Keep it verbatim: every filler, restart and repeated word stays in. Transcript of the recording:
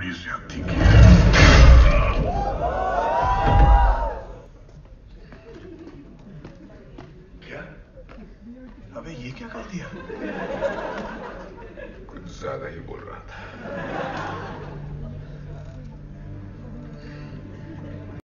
बड़ी ज्यादती की है। क्या? अबे ये क्या कर दिया? कुछ ज्यादा ही बोल रहा था।